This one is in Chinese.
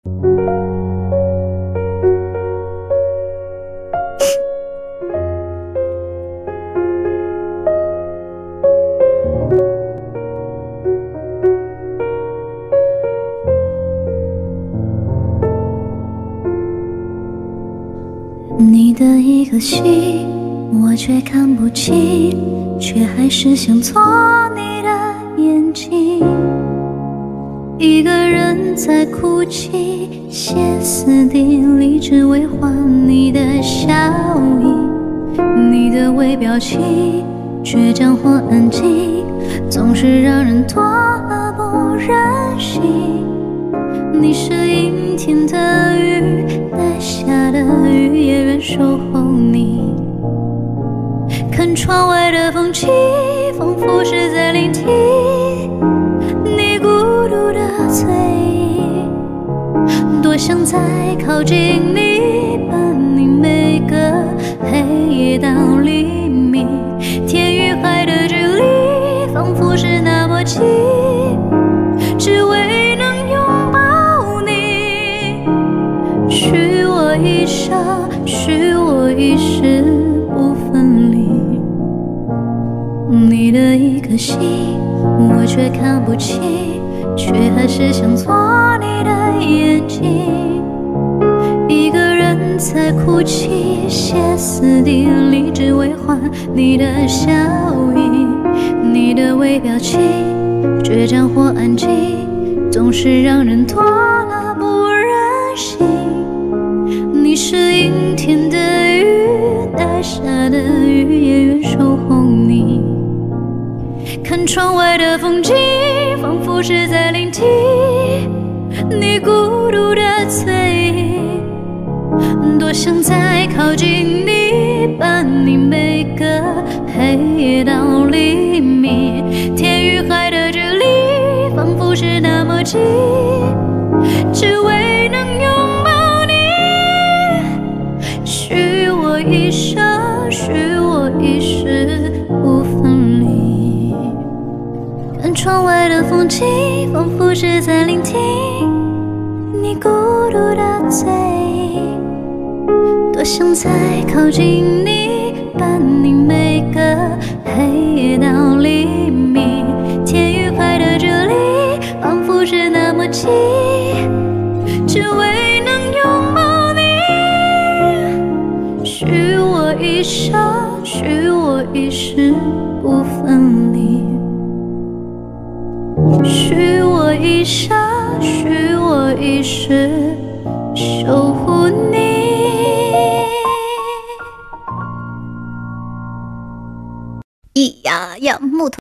你的一个心，我却看不清，却还是想做你的眼睛。一个人在哭泣，歇斯底里，只为换你的笑意。你的微表情，倔强或安静，总是让人多么不忍心。你是阴天的雨，带下的雨也愿守候你。看窗外的风景，仿佛是在聆听你孤独的嘴音。多想再靠近你，伴你每个黑夜到黎明。天与海的距离，仿佛是那么近，只为能拥抱你。许我一生，许我一世不分离。你的一颗心，我却看不清，却还是想做你的眼睛。一个人在哭泣，歇斯底里，只为换你的笑意。你的微表情，倔强或安静，总是让人多了不忍心。你是阴天的雨，带下的雨也愿守候你。看窗外的风景，仿佛是在聆听你孤独的嘴音。多想再靠近你，伴你每个黑夜到黎明。天与海的距离，仿佛是那么近，只为能拥抱你。许我一生，许我一世不分离。看窗外的风景，仿佛是在聆听你孤独的嘴音。多想再靠近你，伴你每个黑夜到黎明。天与海的距离，仿佛是那么近，只为能拥抱你。许我一生，许我一世不分离。许我一生，许我一世守护你。咿呀呀，木头。